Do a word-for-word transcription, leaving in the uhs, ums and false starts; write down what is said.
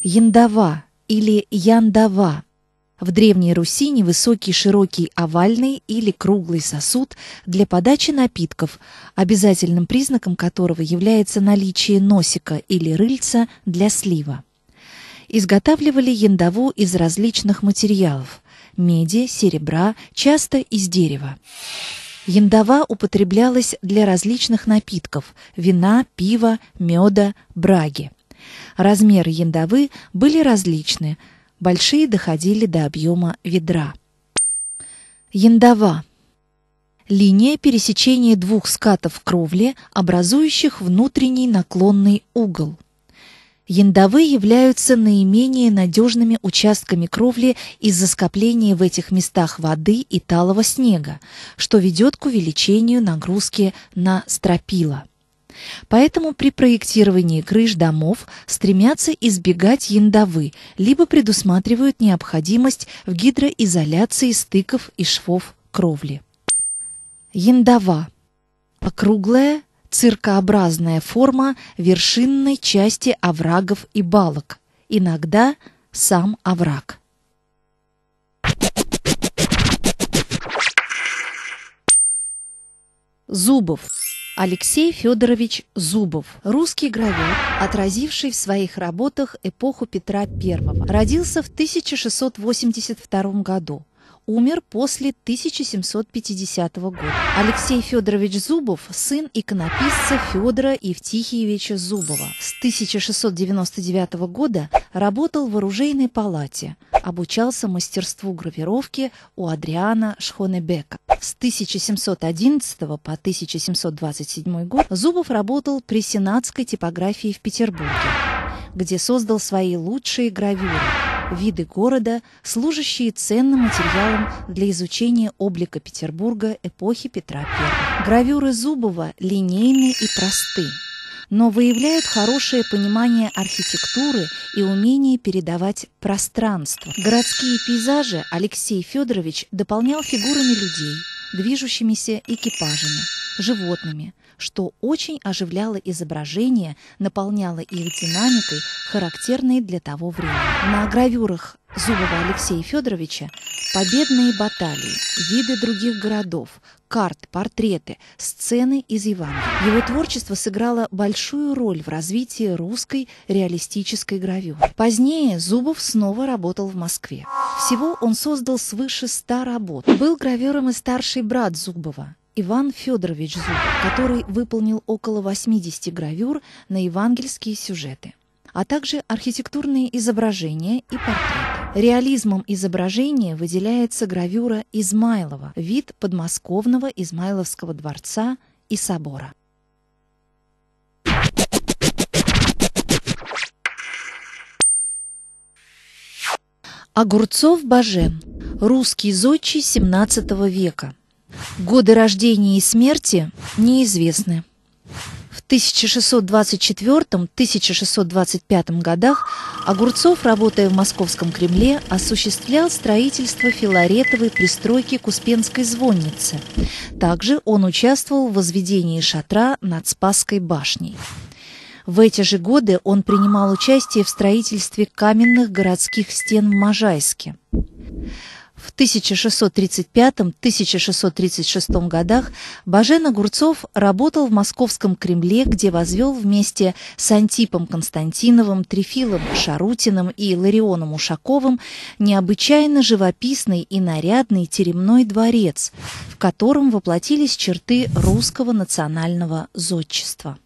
Яндава или яндава. В Древней Руси невысокий широкий овальный или круглый сосуд для подачи напитков, обязательным признаком которого является наличие носика или рыльца для слива. Изготавливали яндаву из различных материалов – меди, серебра, часто из дерева. Яндава употреблялась для различных напитков – вина, пива, меда, браги. Размеры яндавы были различны, большие доходили до объема ведра. Яндава – линия пересечения двух скатов кровли, образующих внутренний наклонный угол. Яндавы являются наименее надежными участками кровли из-за скопления в этих местах воды и талого снега, что ведет к увеличению нагрузки на стропила. Поэтому при проектировании крыш домов стремятся избегать яндавы, либо предусматривают необходимость в гидроизоляции стыков и швов кровли. Яндава – округлая, циркообразная форма вершинной части оврагов и балок, иногда сам овраг. Зубов. Алексей Федорович Зубов, русский гравер, отразивший в своих работах эпоху Петра Первого. Родился в тысяча шестьсот восемьдесят втором году. Умер после тысяча семьсот пятидесятого года. Алексей Федорович Зубов – сын иконописца Федора Евтихиевича Зубова. С тысяча шестьсот девяносто девятого года работал в оружейной палате, обучался мастерству гравировки у Адриана Шхонебека. С тысяча семьсот одиннадцатого по тысяча семьсот двадцать седьмой год Зубов работал при сенатской типографии в Петербурге, где создал свои лучшие гравюры – виды города, служащие ценным материалом для изучения облика Петербурга эпохи Петра Первого. Гравюры Зубова линейны и просты, но выявляют хорошее понимание архитектуры и умение передавать пространство. Городские пейзажи Алексей Федорович дополнял фигурами людей, движущимися экипажами, животными, что очень оживляло изображение, наполняло их динамикой, характерной для того времени. На гравюрах Зубова Алексея Федоровича победные баталии, виды других городов, карты, портреты, сцены из Евангелия. Его творчество сыграло большую роль в развитии русской реалистической гравюры. Позднее Зубов снова работал в Москве. Всего он создал свыше ста работ. Был гравером и старший брат Зубова, Иван Федорович Зубов, который выполнил около восьмидесяти гравюр на евангельские сюжеты, а также архитектурные изображения и портреты. Реализмом изображения выделяется гравюра Измайлова, вид подмосковного Измайловского дворца и собора. Огурцов Бажен, русский зодчий семнадцатого века. Годы рождения и смерти неизвестны. В тысяча шестьсот двадцать четвёртом — тысяча шестьсот двадцать пятом годах Огурцов, работая в Московском Кремле, осуществлял строительство филаретовой пристройки к Успенской звоннице. Также он участвовал в возведении шатра над Спасской башней. В эти же годы он принимал участие в строительстве каменных городских стен в Можайске. В тысяча шестьсот тридцать пятом — тысяча шестьсот тридцать шестом годах Бажен Огурцов работал в Московском Кремле, где возвел вместе с Антипом Константиновым, Трифилом Шарутиным и Ларионом Ушаковым необычайно живописный и нарядный теремной дворец, в котором воплотились черты русского национального зодчества.